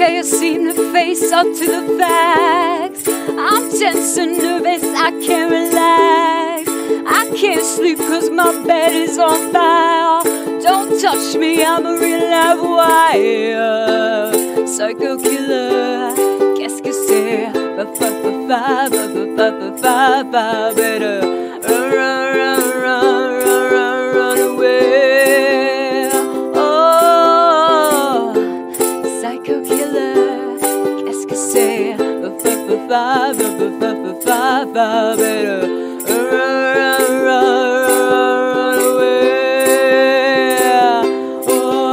day I seem to face up to the facts. I'm tense and nervous, I can't relax. I can't sleep cause my bed is on fire. Don't touch me, I'm a real live wire. Psycho killer, qu'est-ce que c'est? Better run away. Oh, psycho killer, qu'est-ce que c'est? Better run away. Oh,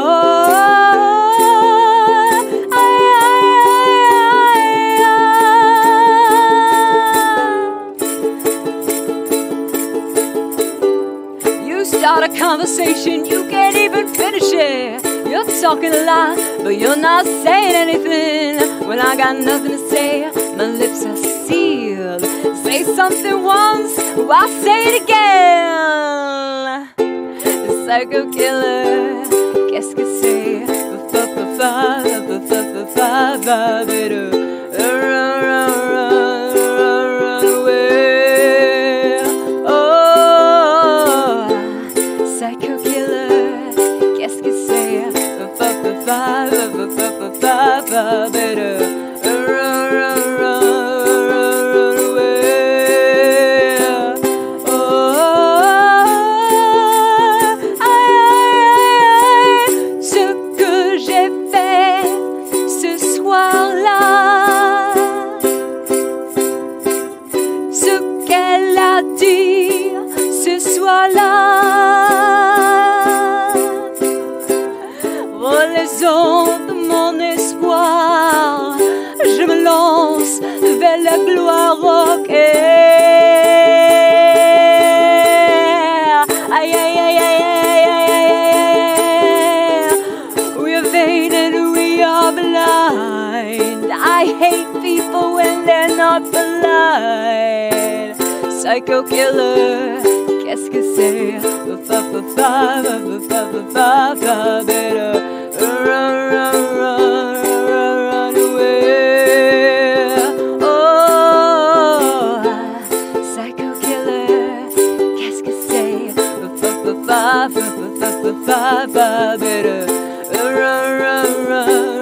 you start a conversation, you can't even finish it. You're talking a lot, but you're not saying anything. When I got nothing to say, my lips are sealed. Say something once, I'll say it again. Psycho killer, qu'est-ce que c'est? Better run away. Oh, psycho killer, qu'est-ce que c'est? Better run away. Oh, ce que j'ai fait ce soir-là, ce qu'elle a dit ce soir-là, relaison de mon espoir, je me lance vers la gloire, ok. Aïe, aïe, aïe, aïe, aïe, aïe, aïe. We are vain and we are blind. I hate people when they're not polite. Psycho killer, qu'est-ce que c'est? Better run away. Oh, psycho killer, qu'est-ce que c'est? Better run